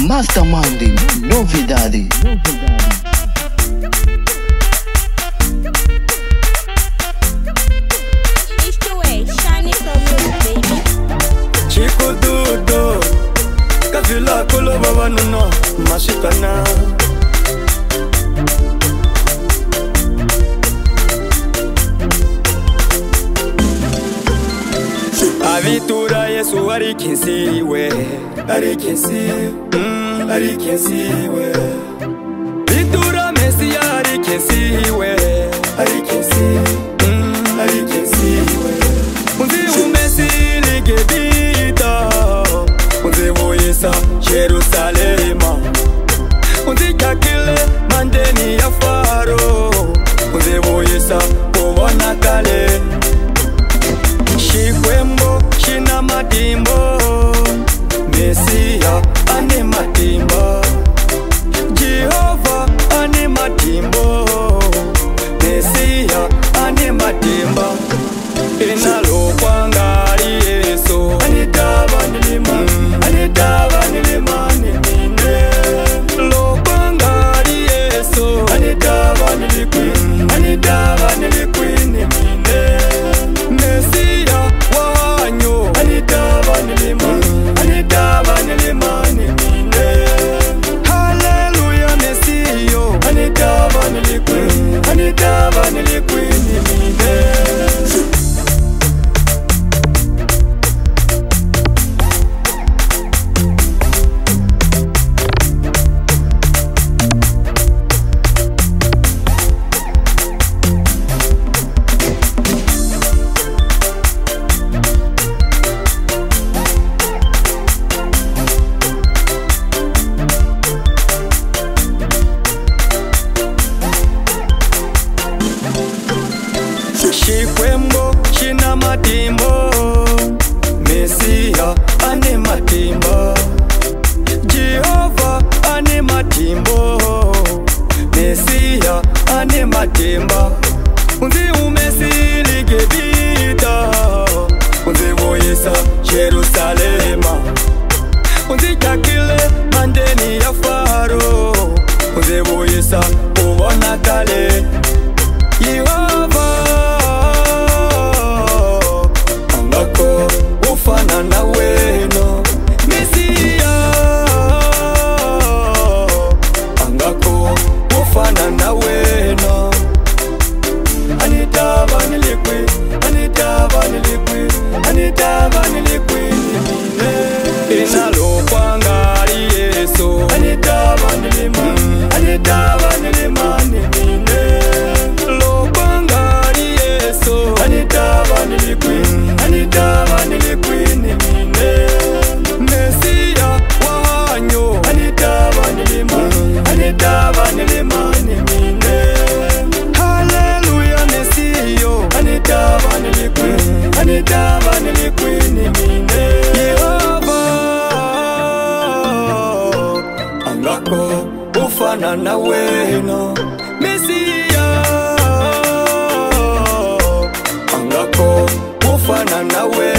Mastermind, novidade. Isto é Shani from you, baby. Chico Dudo, Kavila Kolo Baba Nuno, Mashikana. Avitura Yesu arikinsiwe, arikinsiwe. Vitura Mesia arikinsiwe, arikinsiwe. Unzi umesi ligebita, unzi voyesa Jerusalema. Unzi kakile mandeni ya faro, unzi voyesa kubona kale. Shikwembo shina matimbo, Mesia ane matimbo, Jehova ane matimbo, Mesia ane matimbo. Inalo kwangari Yesu anitaba nilima nimine. Lo kwangari Yesu anitaba nilikwi nimine. Mesia wanyo anitaba nilima nimine. Hallelujah Mesio anitaba nilikwi nimine. Shikwembo shina matimbo, Mesia ane matimbo, Jehova ane matimbo, Mesia ane matimbo. Unzi umesi ligebita, unzi voyesa Jerusalema. Unzi kakile mandeni ya faro, unzi voyesa kubona kale. Yehova angako ufana na weno. Mesia angako ufana na weno. Anitaba nilikwi nimine. Inalo kwangari Yesu anitaba nilima nimine. Lo kwangari Yesu anitaba nilikwi nimine. Mesia wanyo anitaba nilima nimine. Hallelujah Mesio anitaba nilikwi nimine. Yehova angako ufana na weno. Mesia angako ufana na weno.